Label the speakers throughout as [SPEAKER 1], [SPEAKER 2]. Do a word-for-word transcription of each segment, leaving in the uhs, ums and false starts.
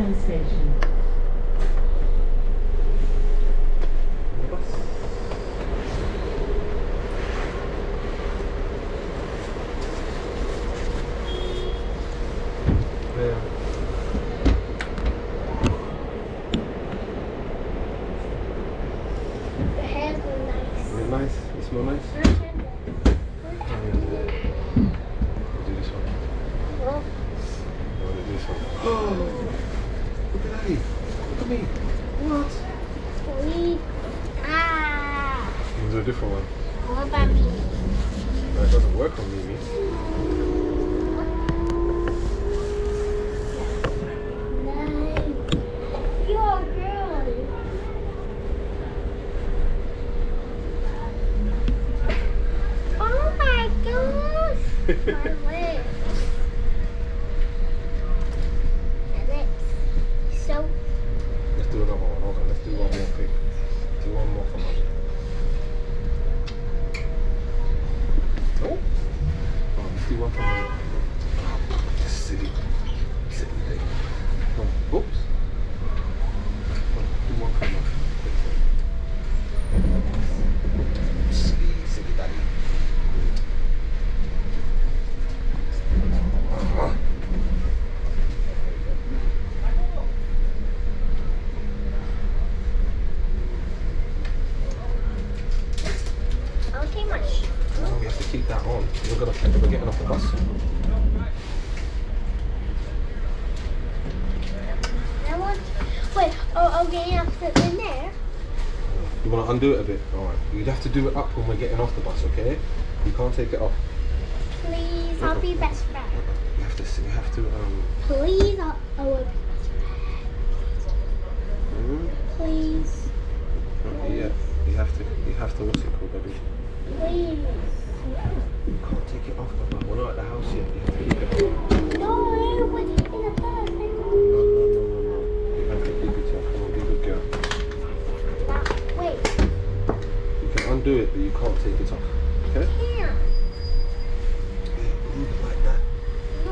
[SPEAKER 1] train station.
[SPEAKER 2] Nice. You smell nice? Oh, yeah. We'll do this one. Oh, we'll do this one. Oh, look at that. Look at me. What?
[SPEAKER 3] We, ah.
[SPEAKER 2] We'll do a different one.
[SPEAKER 3] What about me?
[SPEAKER 2] No, it doesn't work on Mimi.
[SPEAKER 3] No. You're a girl. My lips. My lips. So.
[SPEAKER 2] Let's do another one. Hold on. Let's do one more quick. Do one more for mum. Oh. Oh, let's do one for mum. Silly. Silly thing. Come on. Oops. Oh, do one for mum. Silly, silly daddy.
[SPEAKER 3] Okay, much.
[SPEAKER 2] No, we have to keep that on. We're gonna we're getting off the bus.
[SPEAKER 3] I want. Wait. Oh, okay. After in there.
[SPEAKER 2] You want to undo it a bit? Alright. You'd have to do it up when we're getting off the bus, okay? You can't take it off.
[SPEAKER 3] Please, I'll be best friend.
[SPEAKER 2] You have to, you have to, um...
[SPEAKER 3] Please, I'll, I will be best friend.
[SPEAKER 2] Mm,
[SPEAKER 3] Please.
[SPEAKER 2] okay, yeah, you have to, you have to, what's it called, baby?
[SPEAKER 3] Please.
[SPEAKER 2] You can't take it off, Papa. We're not at the house yet. You have to keep it on.
[SPEAKER 3] No, wait, in the bus.
[SPEAKER 2] No, no, no, no, no. You have to keep it on. Come on, be a good girl.
[SPEAKER 3] Now, wait.
[SPEAKER 2] You can undo it, but you can't take it off. Okay?
[SPEAKER 3] Here.
[SPEAKER 2] Leave it like that.
[SPEAKER 3] No.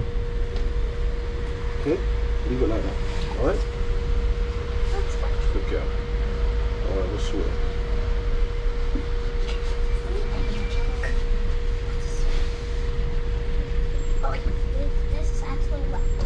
[SPEAKER 2] Okay? Leave it like that. Alright?
[SPEAKER 3] That's fine.
[SPEAKER 2] Good girl. Alright, we'll sort it.
[SPEAKER 3] Oh, this is actually locked.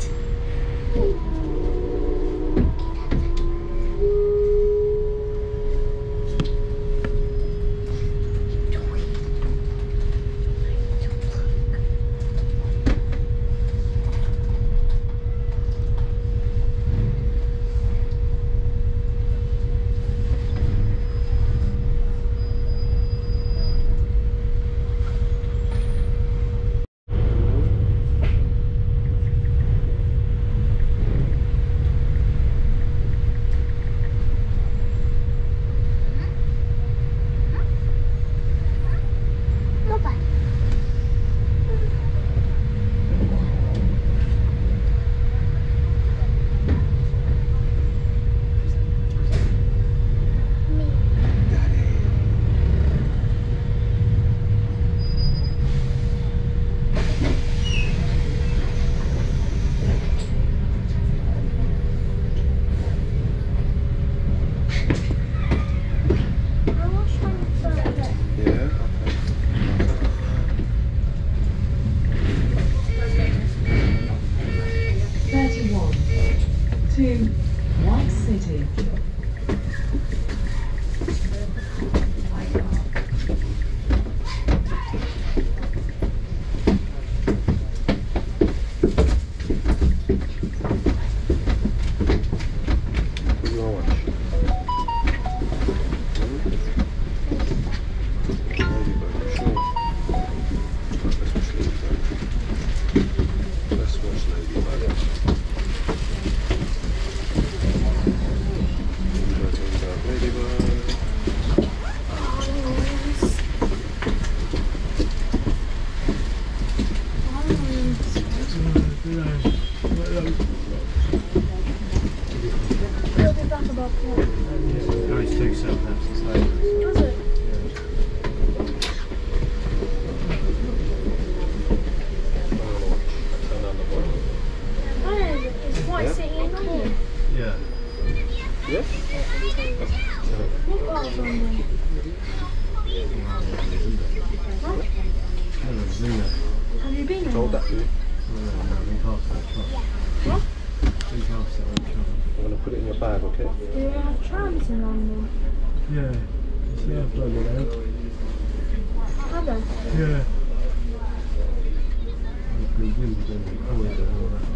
[SPEAKER 2] Yeah. Yes?
[SPEAKER 3] What bars on there? Have you been
[SPEAKER 2] Told
[SPEAKER 3] on
[SPEAKER 2] that to you.
[SPEAKER 3] What?
[SPEAKER 2] I'm going to put it in your bag, okay?
[SPEAKER 3] Do they have trams in London?
[SPEAKER 2] Yeah. See how far they out?
[SPEAKER 3] Have they?
[SPEAKER 2] Yeah. Blue wind is in the corridor and all that.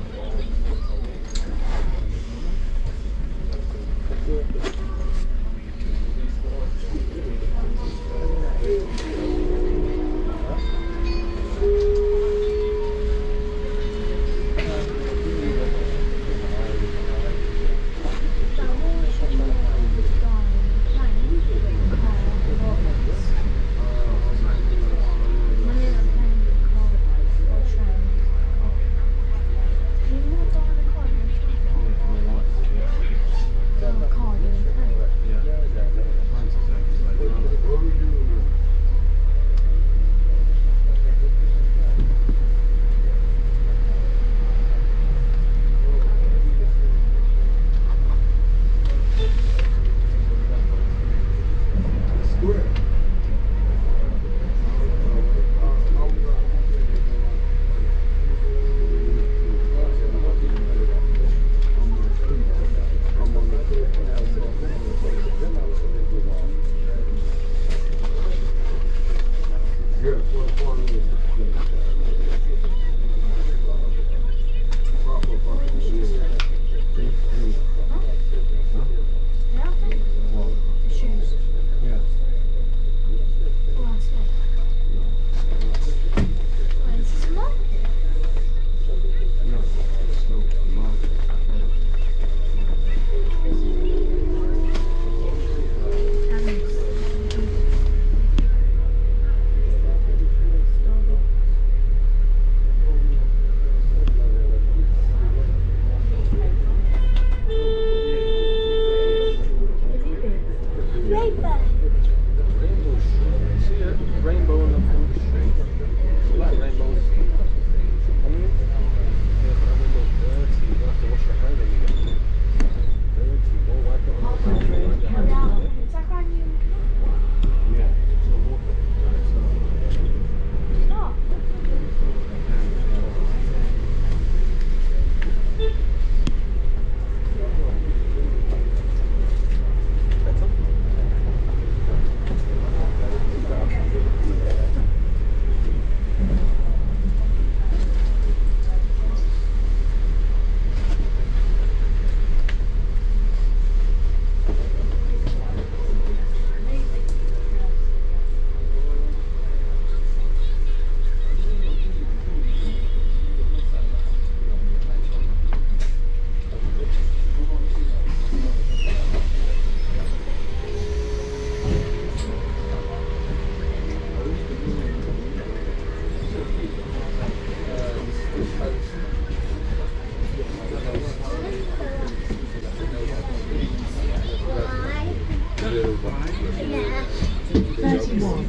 [SPEAKER 1] thirty-one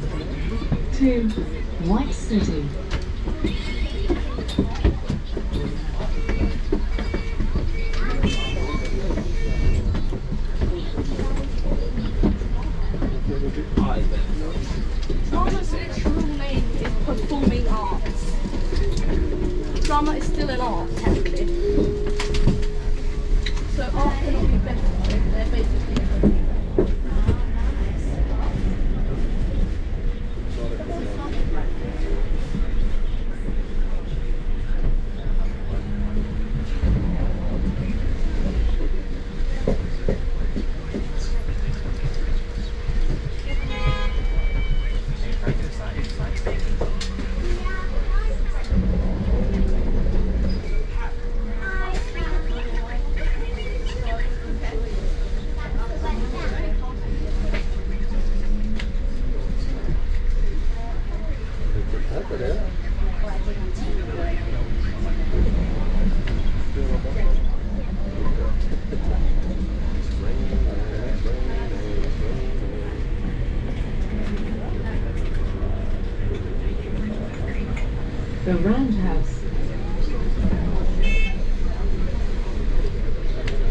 [SPEAKER 1] to White City.
[SPEAKER 4] Drama's literal name is performing arts. Drama is still an art, technically. So art cannot be better. They're basically equivalent.
[SPEAKER 1] The Roundhouse.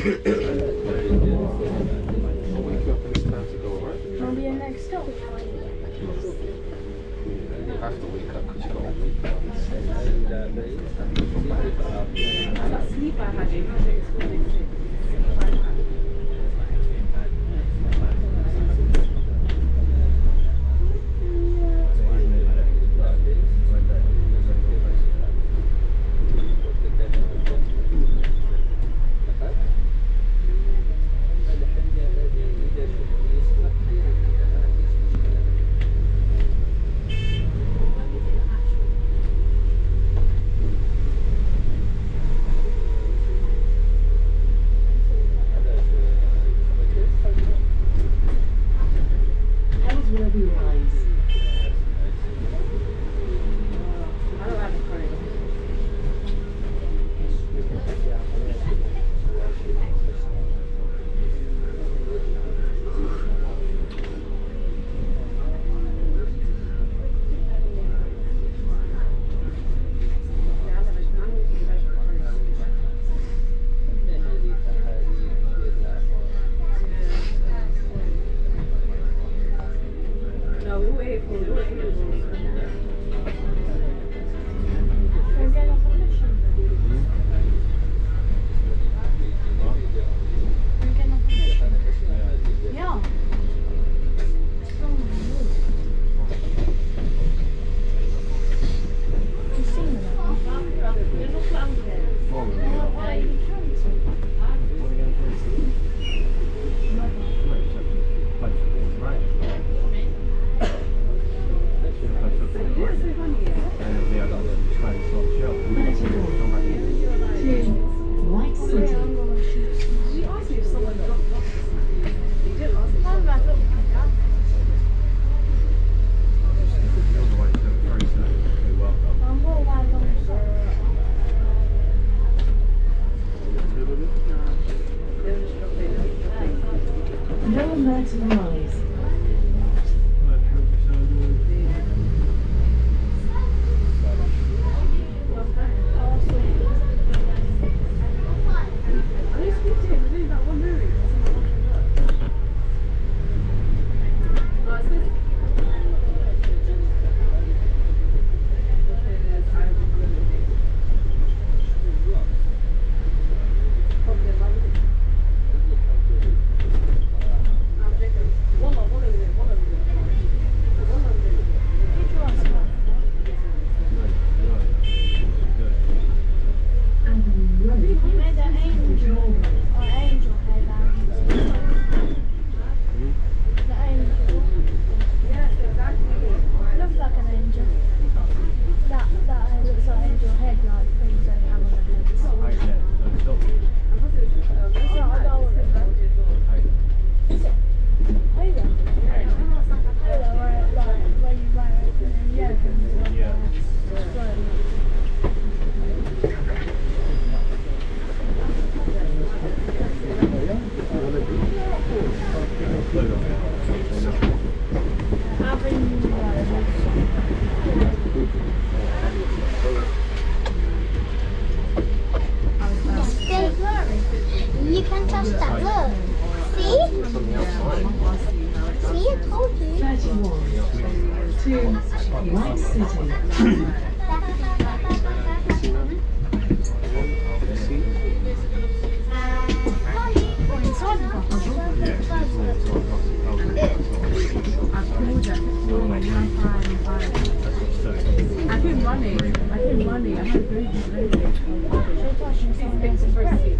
[SPEAKER 2] I'll wake you up when it's time to go, alright?
[SPEAKER 3] I'll be your next stop.
[SPEAKER 2] You have to wake up because you got to wake up.
[SPEAKER 5] That sleep I had in project school next week.
[SPEAKER 1] Ellsworthy Rise.
[SPEAKER 5] I don't have a corridor. No, we were here for we were here for
[SPEAKER 3] We're going off a mission. We're going off a mission. Yeah. Oh my lord. You've seen them? Why are you cancelled?
[SPEAKER 1] Two. White City.
[SPEAKER 5] you asked me if someone dropped off. You didn't ask me.
[SPEAKER 3] How about that? I'm more wild on the side.
[SPEAKER 5] They were just dropping it.
[SPEAKER 1] Lower Merton Rise.
[SPEAKER 5] I didn't speak to him. We're doing that one movie. That's not what no, it's good. Probably a lot of it. I'm joking. One of one of them. One of them. One of them.
[SPEAKER 3] Did you ask her?
[SPEAKER 1] And Road.
[SPEAKER 3] You made an angel. Or angel headband. The angel.
[SPEAKER 5] Yes, exactly.
[SPEAKER 3] Looks like an angel. That that uh, looks like angel head, like things they have on their heads.
[SPEAKER 5] I thought it was, um,
[SPEAKER 3] It's not a doll. Is it? Oh yeah. Oh yeah, where it, like when you buy it and then yeah,
[SPEAKER 6] Yeah.
[SPEAKER 3] it's floating. You can trust that. Look. See? See, I told you.
[SPEAKER 1] thirty-one. Two. White City.
[SPEAKER 5] I came running. I came running. I had very good It's the first seat.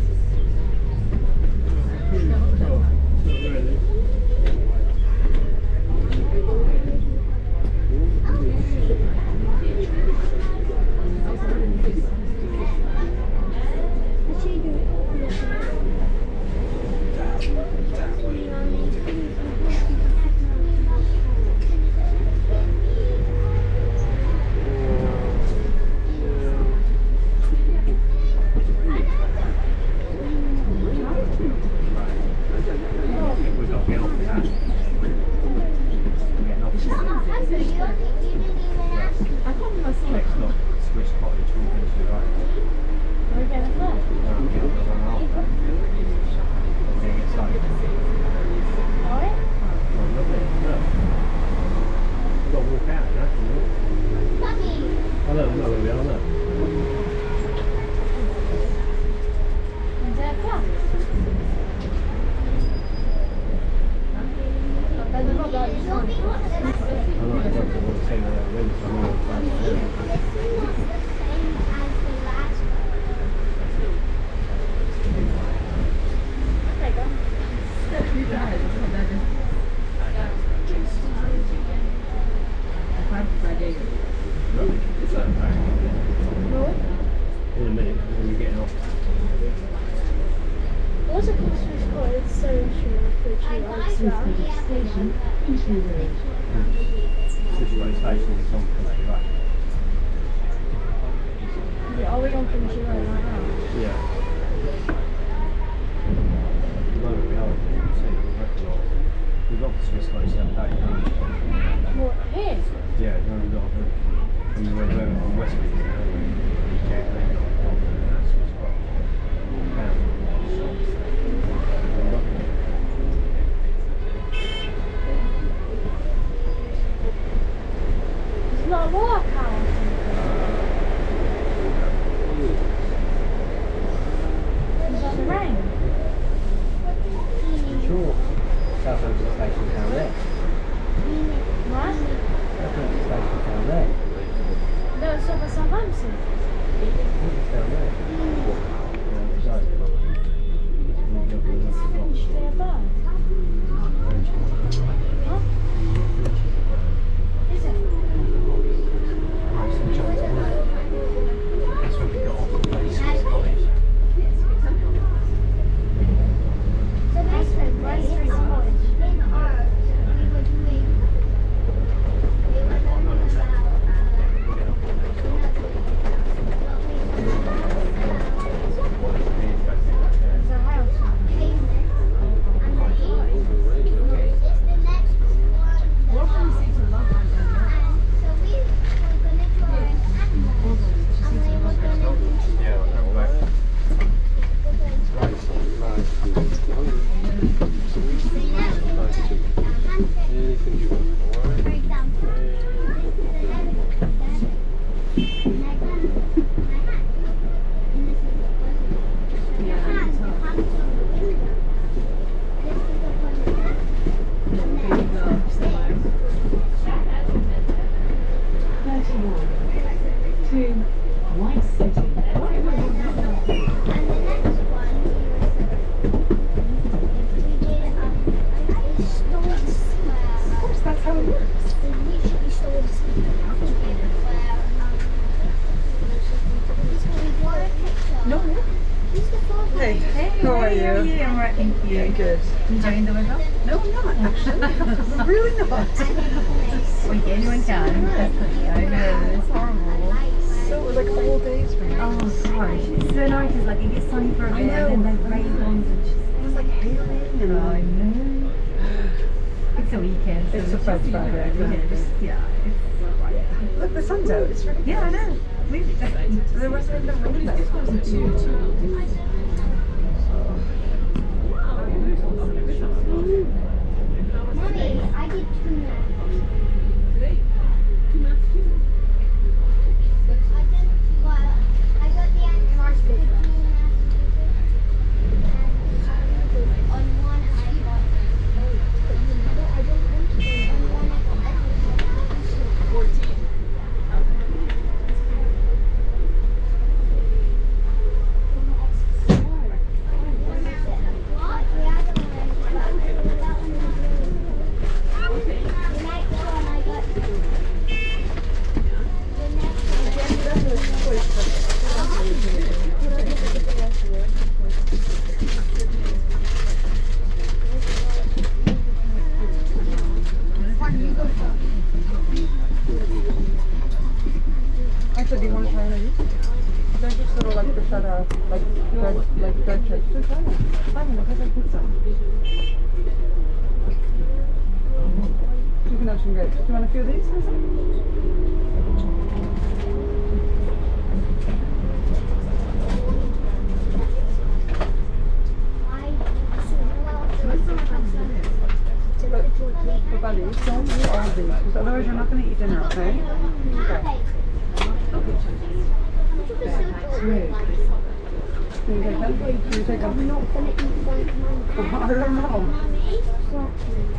[SPEAKER 1] Oyster Station, Entry Road.
[SPEAKER 2] Fish station is on for that, right?
[SPEAKER 3] Yeah, are we on Finchley Road right now?
[SPEAKER 2] Yeah. No, we are. We've got the Swiss Road seven day.
[SPEAKER 3] What, here?
[SPEAKER 2] Yeah, no, we've got it. And we went over on Westmead now, we can't leave it on the Swiss Road.
[SPEAKER 3] It's not a walkout. Is that the rain?
[SPEAKER 2] Sure. Southampton station down there.
[SPEAKER 3] What?
[SPEAKER 2] Southampton station down there.
[SPEAKER 3] No, it's over Southampton.
[SPEAKER 2] It's down there. Yeah, so.
[SPEAKER 3] Finchley above. Huh? Is it?
[SPEAKER 2] Right, Saint John's Wood. That's when we got off the place. College.
[SPEAKER 3] So that's where Westbury College. It's a house.
[SPEAKER 2] Yeah, okay, well, that. Right, anything you want, alright?
[SPEAKER 1] thirty-one. To White City.
[SPEAKER 5] Of course, that's how it works. No. Hey, how are you?
[SPEAKER 6] I'm right, thank you.
[SPEAKER 5] Yeah, good.
[SPEAKER 6] Enjoying the weather?
[SPEAKER 5] No, I'm not actually. Really not.
[SPEAKER 6] Well, yeah, anyone can. That's good. I know, it's horrible.
[SPEAKER 5] So it was like all days for me.
[SPEAKER 6] Oh gosh, it's so nice. It's like it gets sunny for a
[SPEAKER 5] I
[SPEAKER 6] bit
[SPEAKER 5] know.
[SPEAKER 6] and then rain comes and just...
[SPEAKER 5] It was like hailing and
[SPEAKER 6] I know. It's a weekend. So
[SPEAKER 5] It's a
[SPEAKER 6] just,
[SPEAKER 5] French
[SPEAKER 6] you know,
[SPEAKER 5] Friday,
[SPEAKER 6] yeah,
[SPEAKER 5] exactly.
[SPEAKER 6] just, yeah, it's right.
[SPEAKER 5] look, the sun's out. It's ridiculous.
[SPEAKER 6] Yeah, I know. We've just...
[SPEAKER 5] There wasn't even rain though.
[SPEAKER 3] Mommy, I did two maths. I did, well, I got the answer to two maths. And on one I got, I don't want to, on one I got fourteen.
[SPEAKER 5] Actually, do you want to try one of these? They're just little like bruschetta, like bread, like bread chips. Just try them. Try them. It tastes like pizza. You can have some grapes. Do you want a few of these? What about these? Don't eat all of these, because otherwise you're not going to eat dinner, okay? Okay.
[SPEAKER 1] Road.
[SPEAKER 5] Can you take them? Can you take them?
[SPEAKER 3] I'm not going to eat one
[SPEAKER 5] I don't know.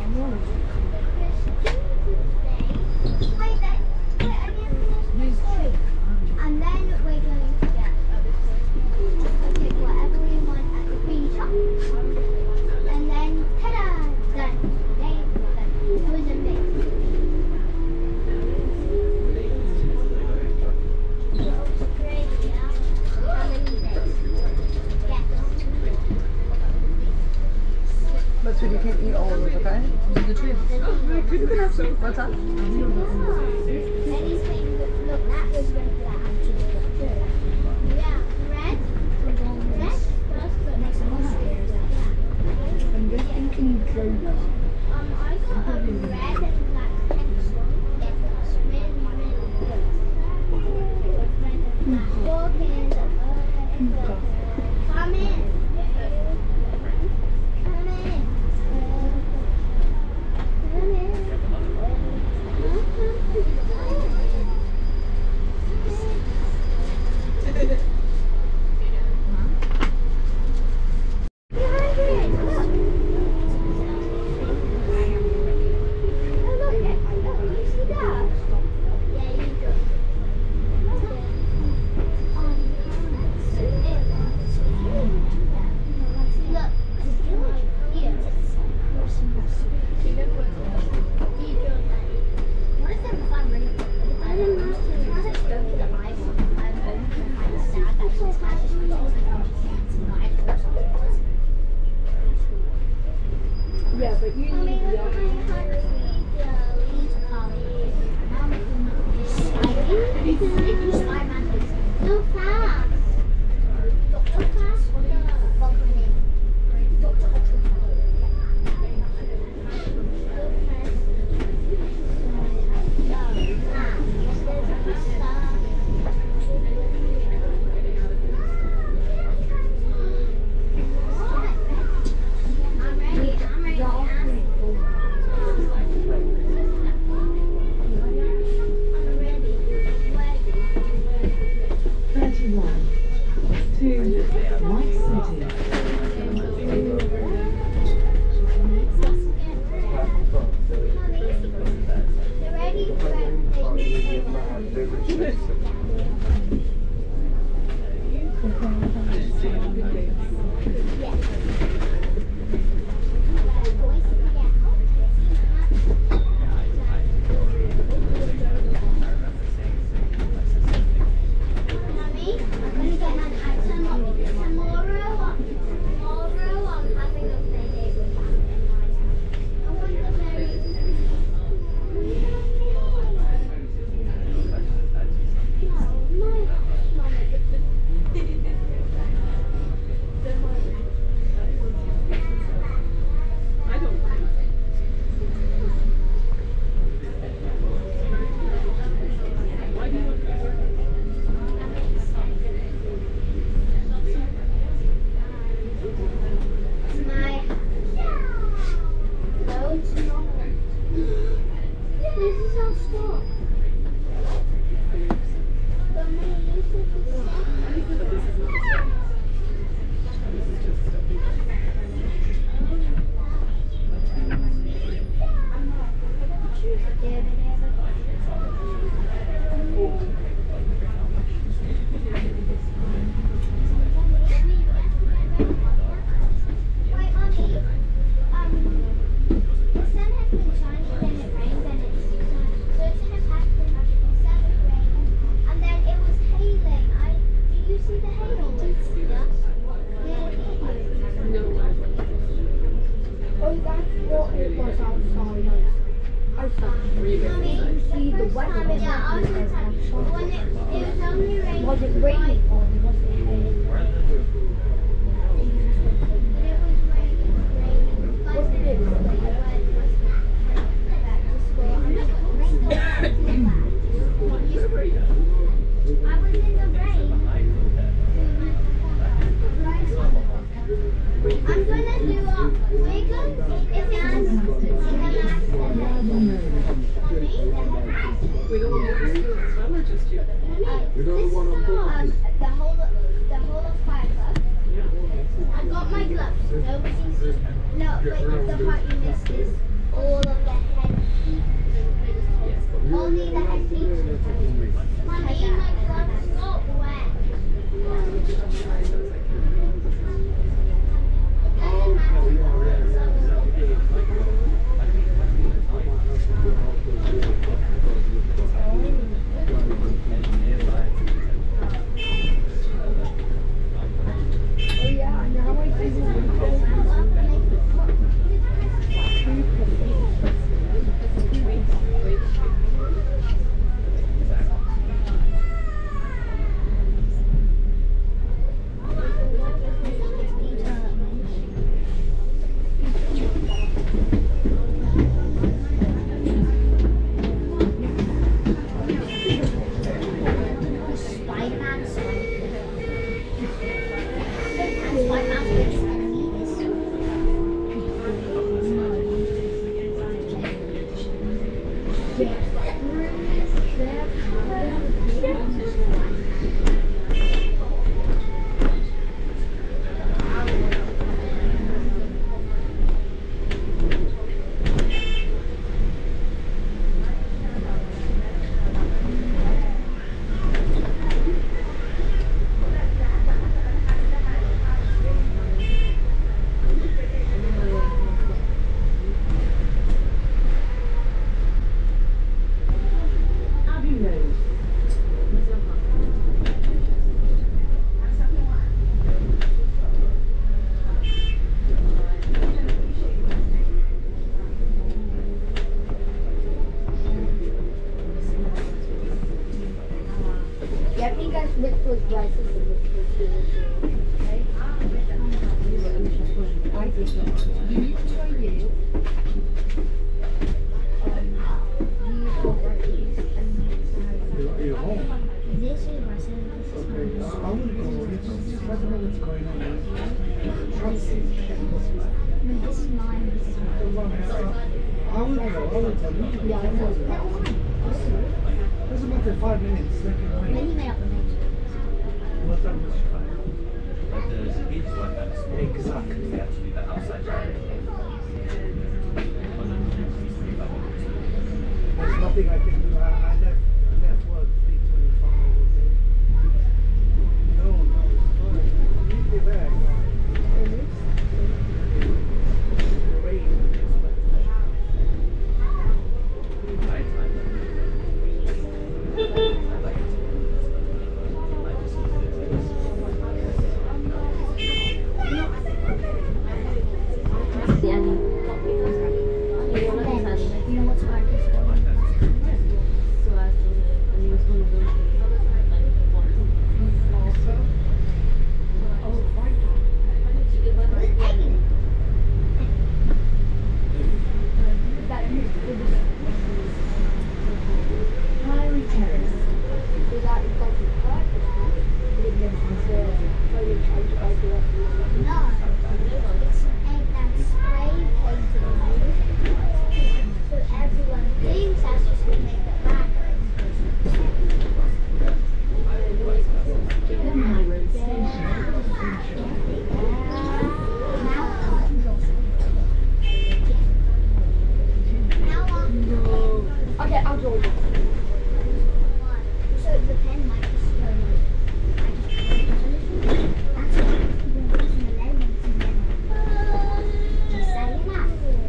[SPEAKER 3] And then we're going to get take whatever we want at the green shop. And then, ta-da! Done. There you go. It was a bit. Great, yeah. How many days? Yeah.
[SPEAKER 5] Let's So you can't eat all of it, okay?
[SPEAKER 6] The truth.
[SPEAKER 5] You can have some. What's that?
[SPEAKER 3] Anything, look, that was red flag. Yeah, red, red, plus the next one.
[SPEAKER 5] I'm just thinking clothes.
[SPEAKER 3] Um, I got a red and black pencil. It was really, really good. Red and black. Walk in, uh, come in. Come in. Come in.
[SPEAKER 4] Yeah, but you need the
[SPEAKER 3] So fast. Doctor Fast or what's her name? Doctor I'm ready, I'm ready, I'm ready.
[SPEAKER 1] thirty-one. To White City.
[SPEAKER 2] You're home.
[SPEAKER 3] This is my son. This is
[SPEAKER 2] Okay.
[SPEAKER 3] my
[SPEAKER 2] I want to go. Let's just let them know what's going on.
[SPEAKER 3] This is no, this is mine. This is mine.
[SPEAKER 2] I will go. I will tell you.
[SPEAKER 3] Yeah, I know.
[SPEAKER 2] Doesn't matter. Five minutes. They can
[SPEAKER 3] Then
[SPEAKER 2] wait.
[SPEAKER 3] you made up the name.
[SPEAKER 2] What time is it?
[SPEAKER 7] But there's a huge one that's
[SPEAKER 2] Exactly.
[SPEAKER 7] actually the outside drive.
[SPEAKER 2] There's nothing I can do. I, I left, I left work three twenty-five. No, no, it's fine. Leave me back. The rain is like
[SPEAKER 3] You know what's hard?
[SPEAKER 1] Priory Terrace.
[SPEAKER 3] No. It's an egg that's spray painted. So everyone thinks that's just going to make it back.
[SPEAKER 1] The Myroad Station.
[SPEAKER 3] Now on.
[SPEAKER 4] Okay, I'll draw you.
[SPEAKER 3] So the pen might just go like. That's it. Just saying that.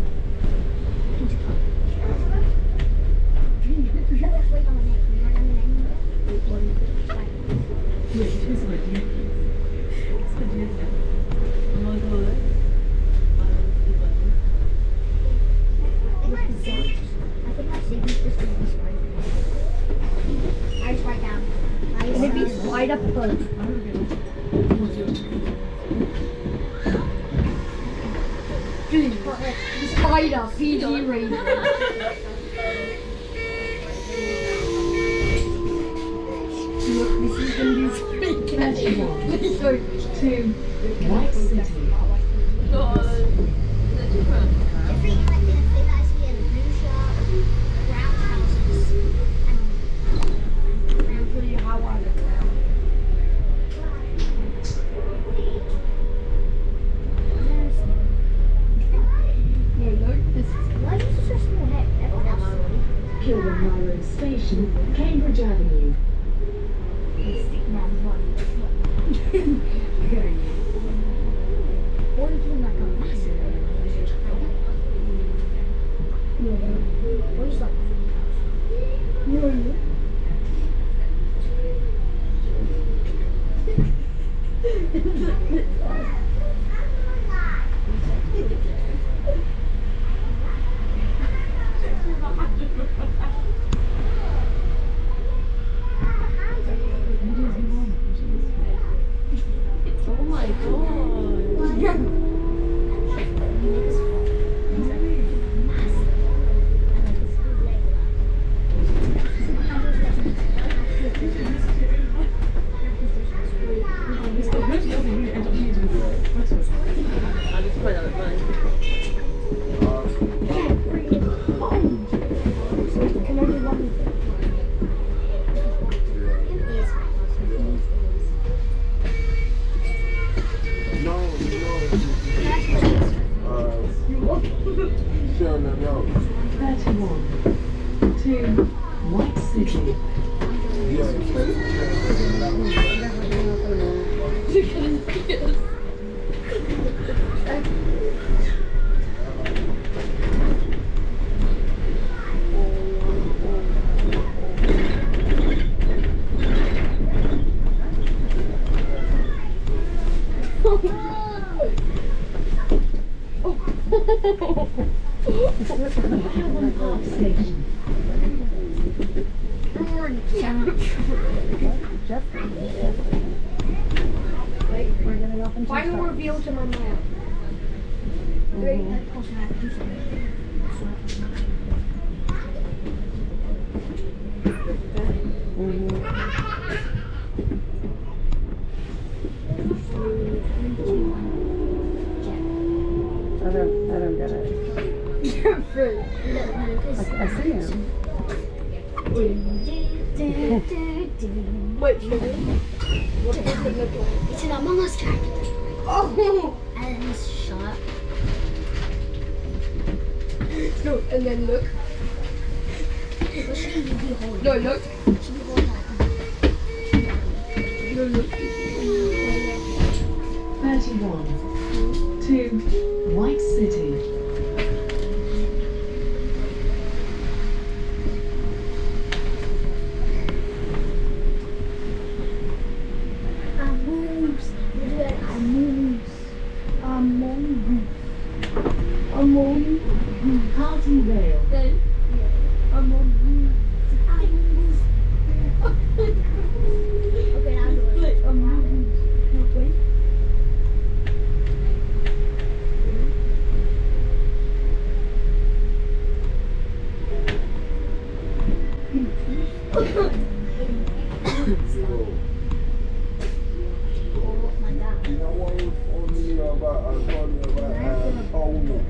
[SPEAKER 3] Let's wait on the next one. You want the name of it?
[SPEAKER 1] Wait, who's with you?
[SPEAKER 3] I think I've seen this just in this one. I just write down.
[SPEAKER 4] Maybe spider first. Spider, P G rating. Look, this is gonna be freaking
[SPEAKER 1] thirty-one.
[SPEAKER 4] so
[SPEAKER 1] Two. White City.
[SPEAKER 3] It's really like the thing I see in blue shop, brown houses, and
[SPEAKER 4] I'll tell you how I look now. No, look, this is
[SPEAKER 3] why is this so small head? Everyone else.
[SPEAKER 1] Kilburn Myroad Station. Cambridge Avenue.
[SPEAKER 3] Or you doing like a massive or he's like
[SPEAKER 4] oh my god.
[SPEAKER 2] no, no. Uh, sure, no, no.
[SPEAKER 1] thirty-one. Two. White City. Kilburn Park Station.
[SPEAKER 5] We're getting off into
[SPEAKER 4] Final reveal to my mom.
[SPEAKER 5] I don't, I don't get it. I, I see him.
[SPEAKER 4] Wait, sugar. What does it look like?
[SPEAKER 3] It's an Among Us character.
[SPEAKER 4] Oh!
[SPEAKER 3] And it's shot.
[SPEAKER 4] No, and then look.
[SPEAKER 3] What should you be holding?
[SPEAKER 4] No, look.
[SPEAKER 3] Should be holding that.
[SPEAKER 4] No, look.
[SPEAKER 1] thirty-one. two. White City.
[SPEAKER 3] Among Us. Among Us. Among Us. Among Us.
[SPEAKER 1] Party Rail.
[SPEAKER 4] Then,
[SPEAKER 3] Among Us. Among Us. Okay, now do it.
[SPEAKER 4] wait, Among Us. No, wait.
[SPEAKER 3] Oh my god.
[SPEAKER 2] You know what was on me about, I was talking about uh, wholeness.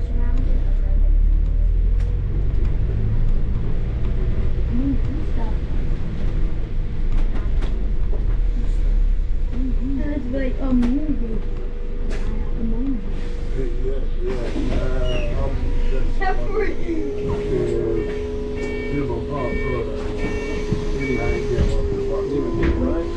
[SPEAKER 3] It's like a movie. A movie.
[SPEAKER 2] Yeah, yeah. Uh, I'm just
[SPEAKER 4] Jeffrey.
[SPEAKER 2] give a pop product. Really, I ain't get one for the right?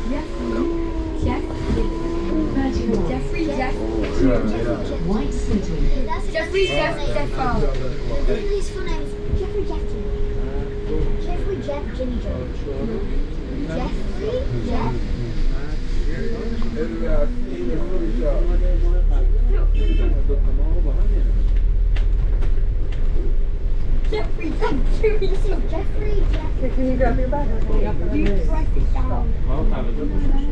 [SPEAKER 1] thirty-one.
[SPEAKER 4] Jeffrey, Jeff.
[SPEAKER 2] Yeah, yeah.
[SPEAKER 1] White City.
[SPEAKER 3] That's
[SPEAKER 4] Jeffrey, Jeff, Jeff.
[SPEAKER 3] His full name is Jeffrey Jeff Jimmy. Jeffrey Jeff Jimmy Jones. Jeffrey Jeff.
[SPEAKER 2] Anyway, I see the food shop.
[SPEAKER 4] Jeffrey, Jeff, Jimmy Jones.
[SPEAKER 3] Jeffrey Jeff.
[SPEAKER 5] Can you grab your bag or can you up in the
[SPEAKER 3] You
[SPEAKER 5] news?
[SPEAKER 3] press it down. Yeah, do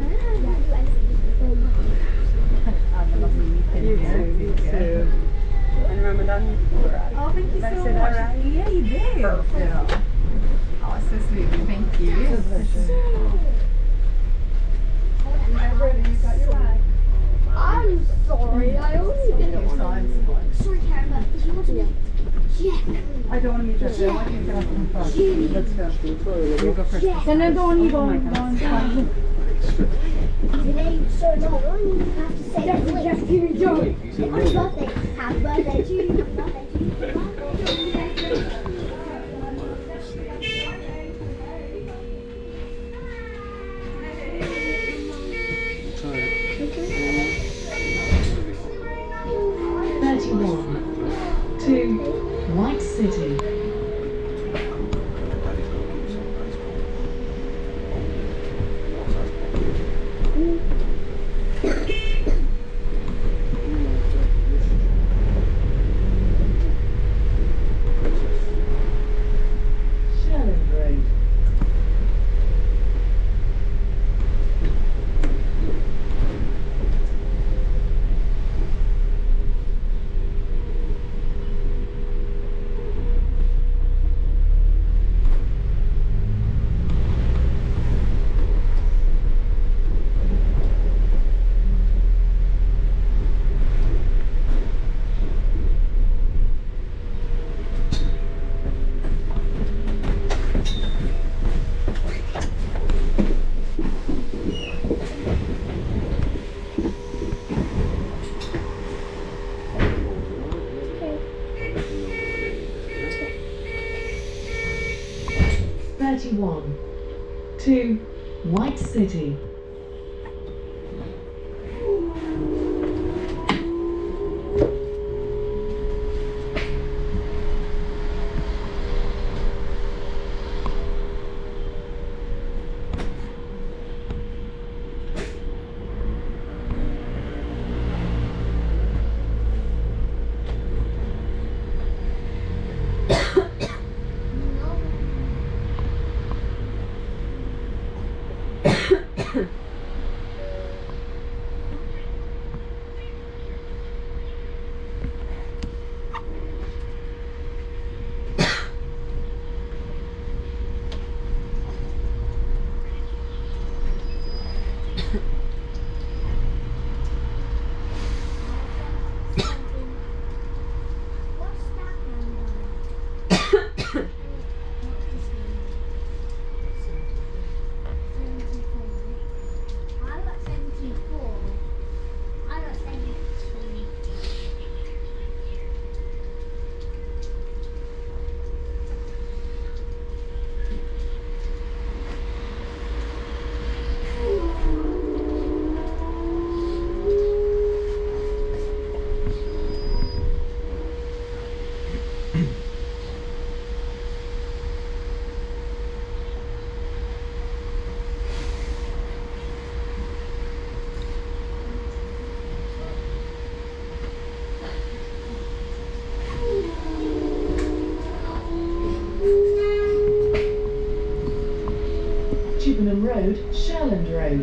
[SPEAKER 5] You too, you too. And Ramadan, you were right.
[SPEAKER 6] Oh, thank you
[SPEAKER 5] Did I
[SPEAKER 6] so
[SPEAKER 5] say
[SPEAKER 6] much.
[SPEAKER 5] that right?
[SPEAKER 6] Yeah, you did.
[SPEAKER 5] Perfect.
[SPEAKER 6] Oh, it's so sweet. Thank you.
[SPEAKER 5] I'm ready, you got your bag.
[SPEAKER 3] I'm sorry, I only did it
[SPEAKER 5] So
[SPEAKER 3] one.
[SPEAKER 5] I'm
[SPEAKER 3] Sorry, Karen, but if you want to be Jeffrey.
[SPEAKER 5] I don't want to meet Jeffrey. I want you to get up in front.
[SPEAKER 3] Jimmy.
[SPEAKER 5] Let's go. You go first.
[SPEAKER 3] Jeff.
[SPEAKER 4] Then I don't need
[SPEAKER 5] Oh
[SPEAKER 4] all
[SPEAKER 5] my
[SPEAKER 4] the
[SPEAKER 5] God.
[SPEAKER 3] Your name's so long, you have to say
[SPEAKER 4] Jeffrey,
[SPEAKER 3] it.
[SPEAKER 4] Jeff, Jimmy Jones.
[SPEAKER 3] Happy birthday. Happy birthday to you. Happy birthday to you. Happy birthday to you.
[SPEAKER 1] thirty-one. two. White City. Shellengrade. thirty-one. two. White City. Road, Sherland Road.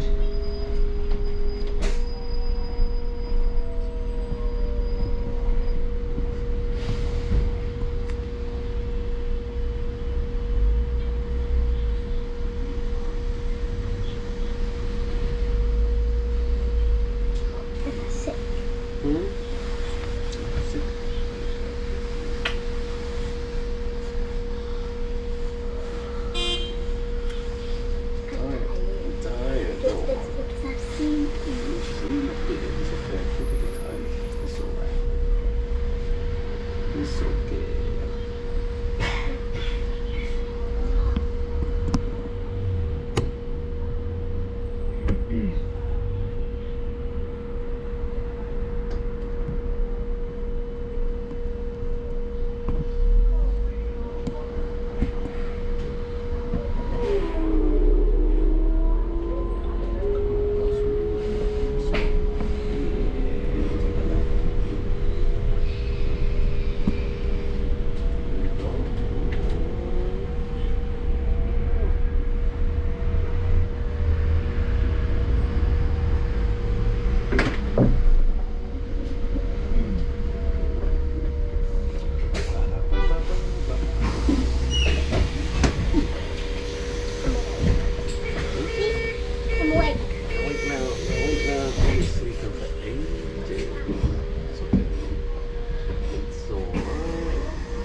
[SPEAKER 3] Sick.
[SPEAKER 2] Hmm? Sick. I'm tired.
[SPEAKER 3] It's, it's because I've seen you.
[SPEAKER 2] It's okay. Look at the time. It's alright. It's okay.
[SPEAKER 3] I'm awake.
[SPEAKER 2] Wait now, wait now. I'm sleeping for ages. It's okay. It's alright.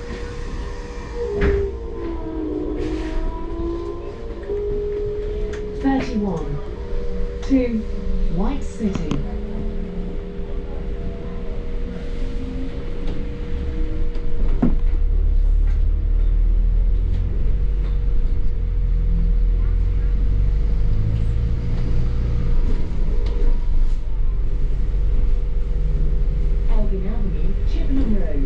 [SPEAKER 1] thirty-one. two. White City. Elgin Avenue, Chippenham Road.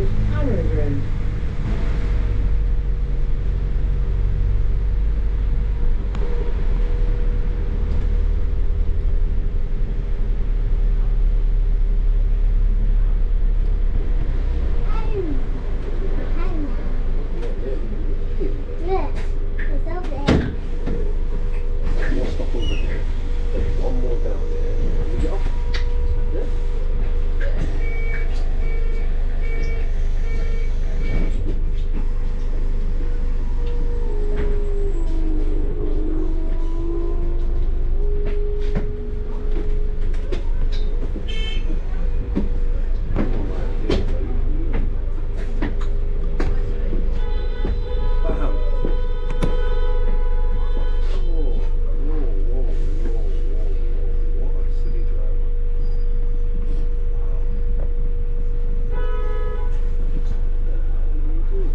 [SPEAKER 1] Harrow Road.
[SPEAKER 3] Look, it's over there.
[SPEAKER 2] We'll stop over there. There's one more down there. There we go. Yeah. Bam. Whoa, whoa, whoa, whoa, whoa, what a silly driver. Wow. What the hell are you doing?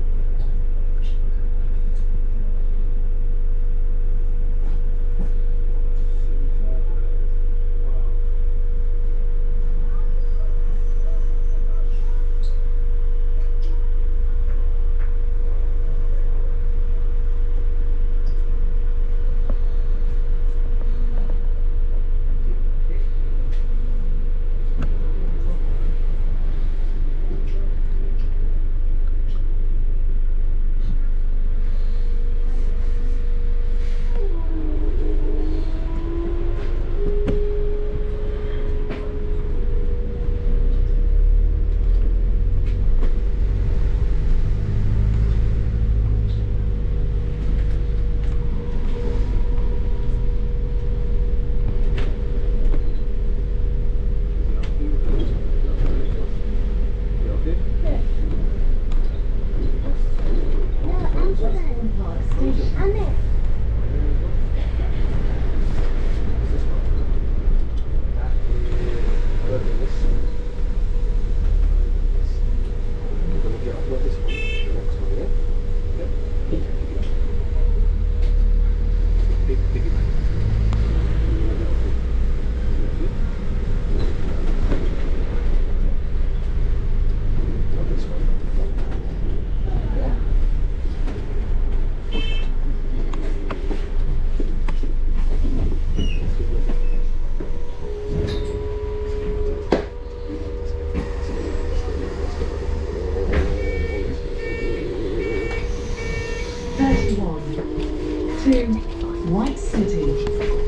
[SPEAKER 2] Silly driver. Wow. You okay?
[SPEAKER 3] No, I'm good.
[SPEAKER 1] Park Station.
[SPEAKER 3] I'm in.
[SPEAKER 1] thirty-one. Two, White City.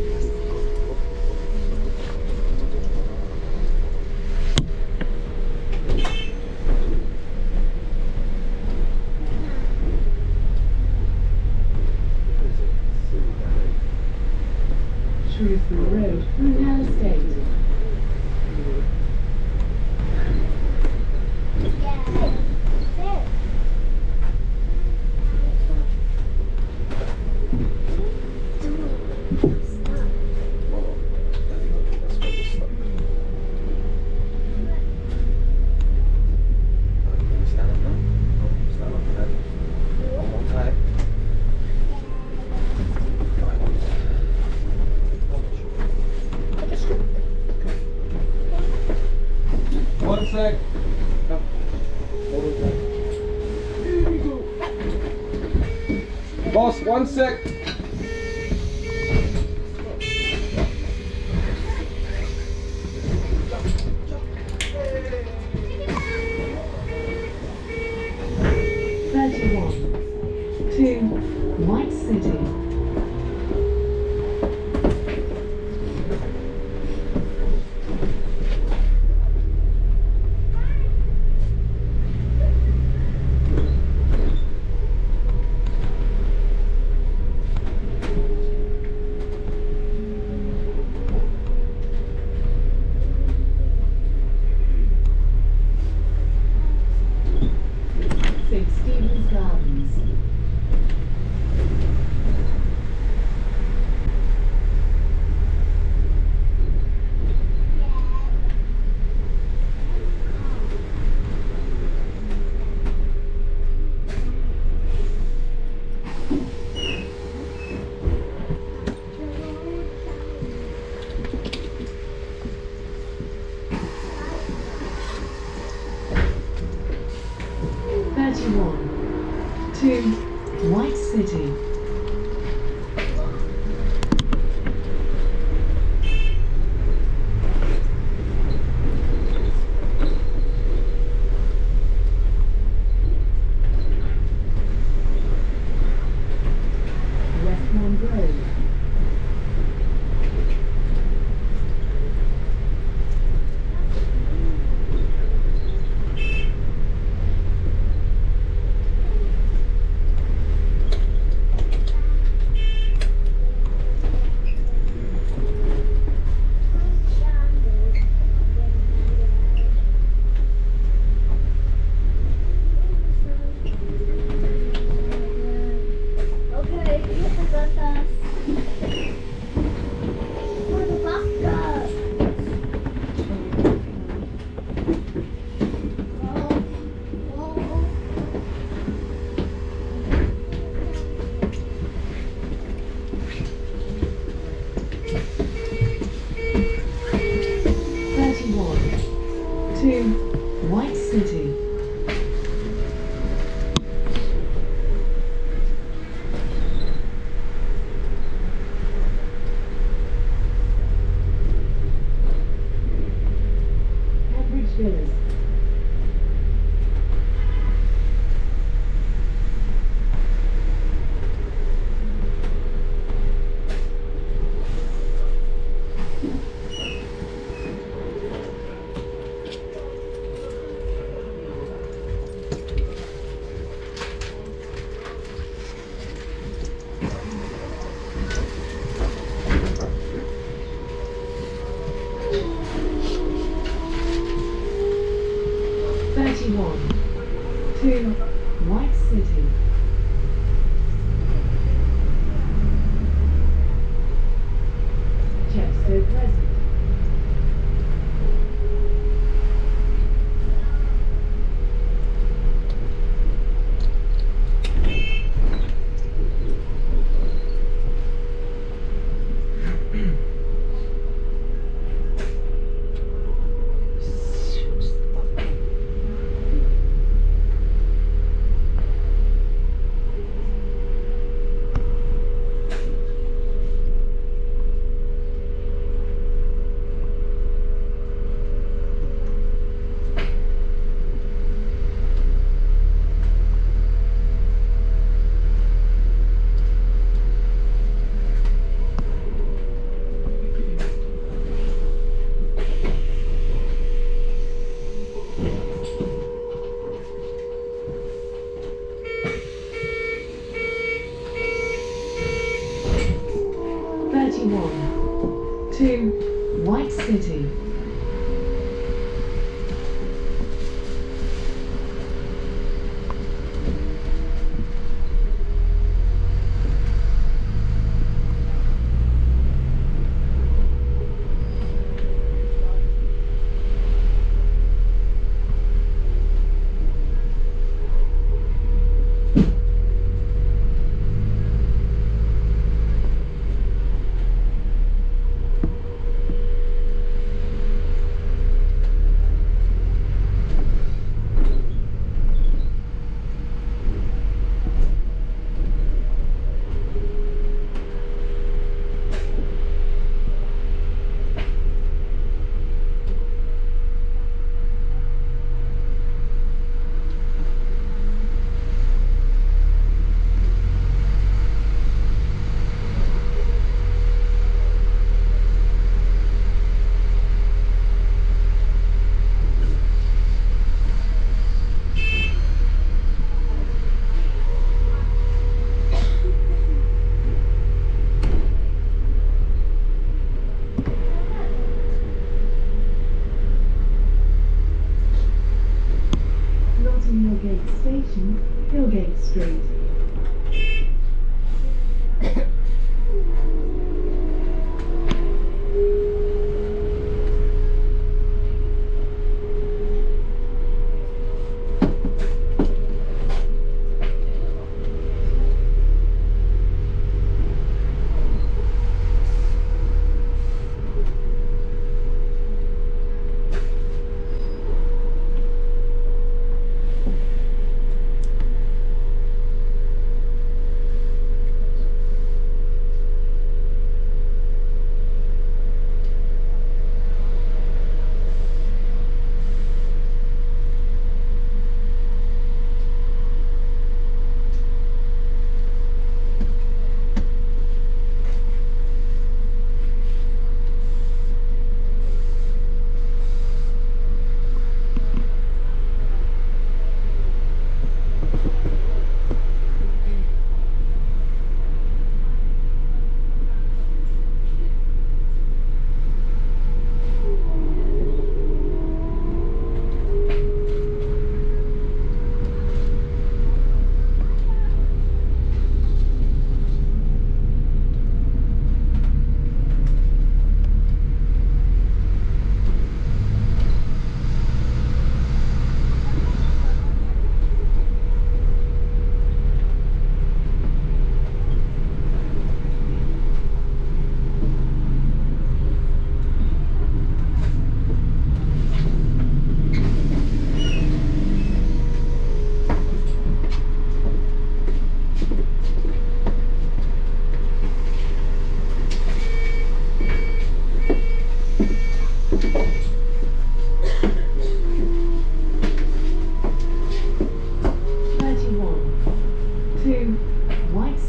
[SPEAKER 1] Shrewsbury Road, Brunel Estate.
[SPEAKER 3] Yeah. There.
[SPEAKER 2] One sec. Come. Hold it back. Here we go. Boss, one sec.
[SPEAKER 1] thirty-one. Two, White City. Saint Stephen's Gardens. thirty-one. To White City. Westland Road.
[SPEAKER 3] Okay, you can go first. For the bus go. Oh, oh.
[SPEAKER 1] thirty-one. To White City. Cambridge Villas. thirty-one. To White City. Chepstow Crescent. thirty-one. To White City. Notting Hill Gate Station, Hillgate Street.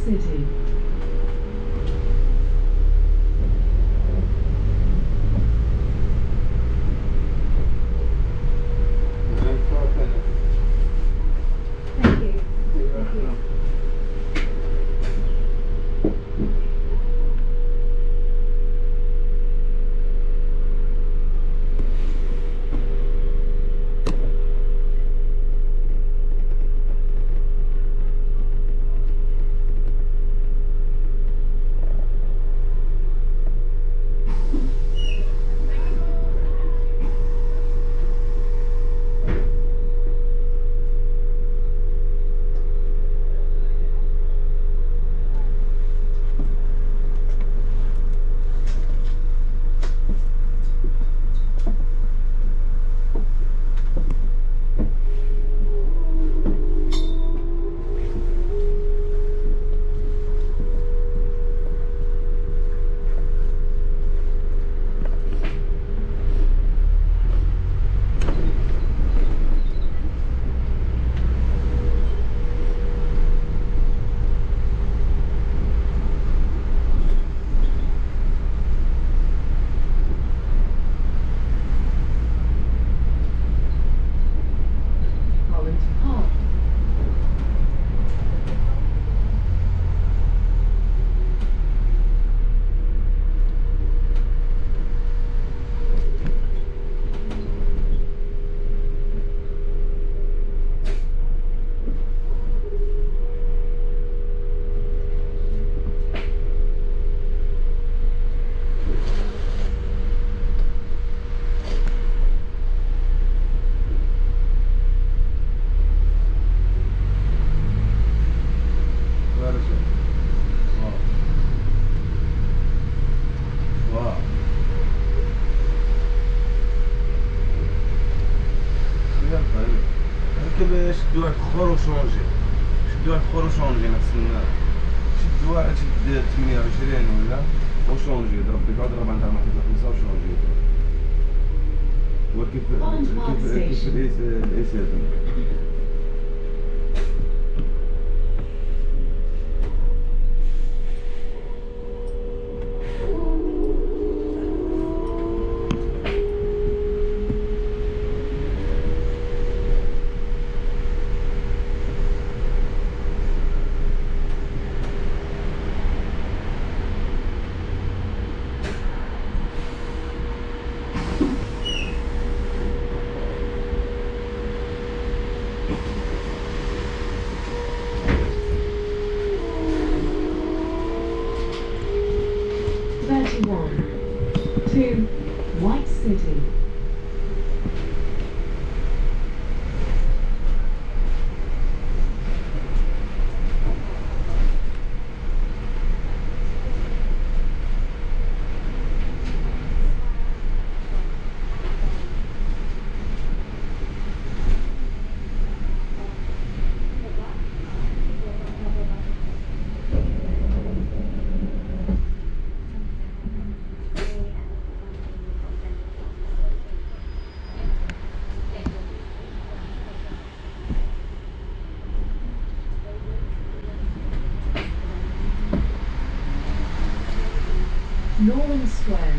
[SPEAKER 1] City.
[SPEAKER 6] Thank you. Thank you. Holland Park.
[SPEAKER 2] Where is it? Wow. Wow. Regarde, طيب. ركب شدوا واحد الاخر وشونجي. شدوا واحد الاخر وشونجي نفس النهار. شد واحد شد ثمانية وعشرين ولا وشونجي ضرب ديك عاد ضرب عندها واحد خمسة وشونجي. وكيف كيف كيف الايس الايس هذا.
[SPEAKER 1] thirty-one. two. White City. Norman Square.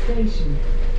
[SPEAKER 1] station.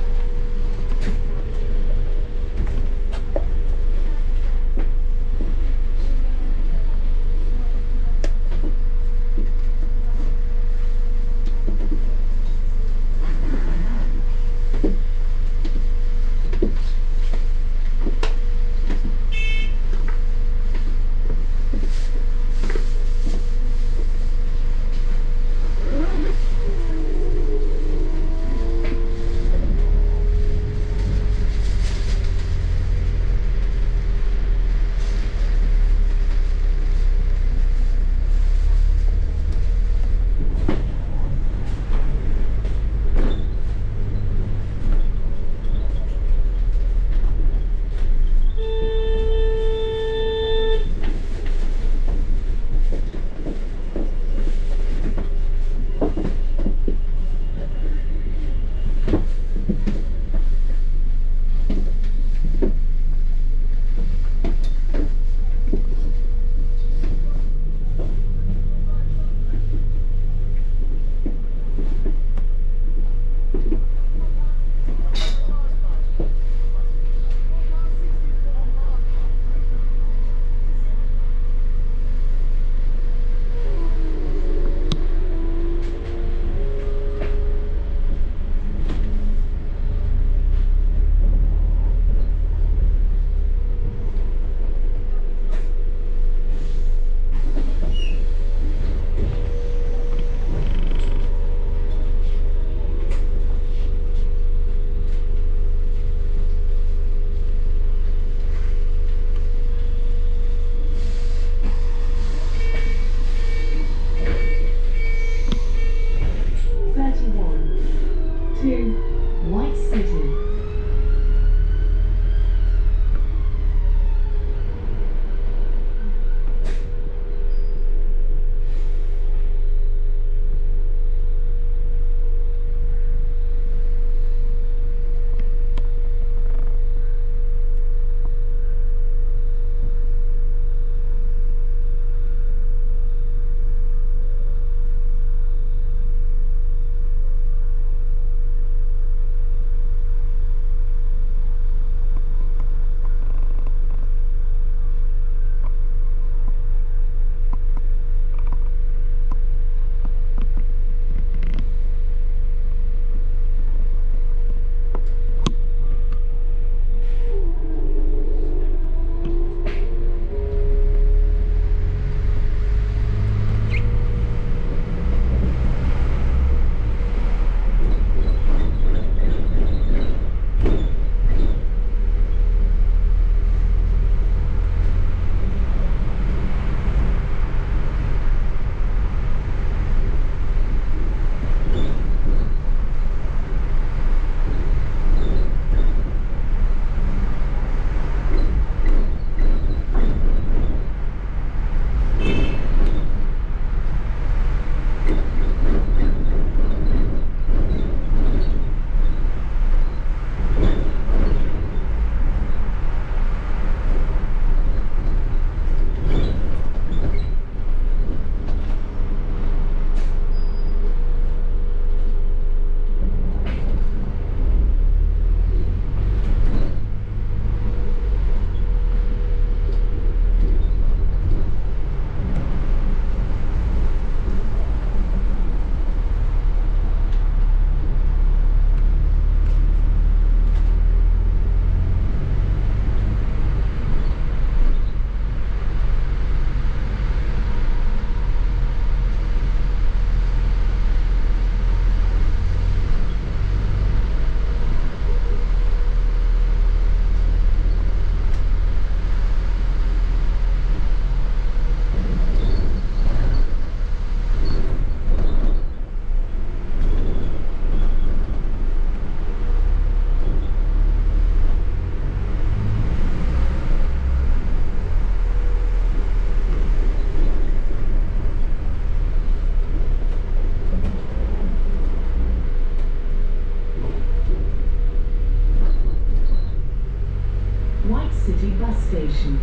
[SPEAKER 1] station.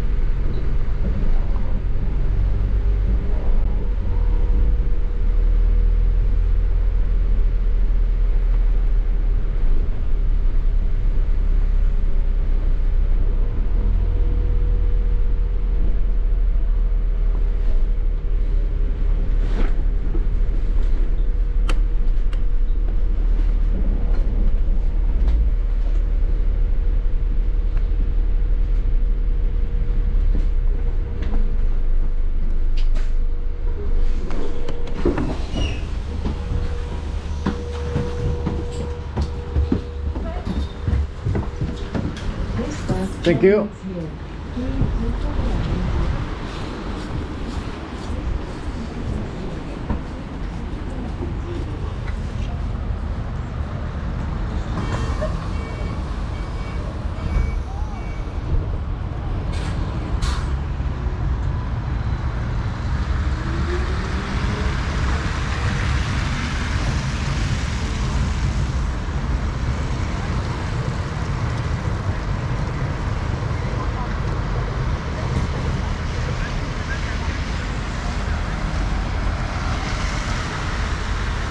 [SPEAKER 2] Thank you.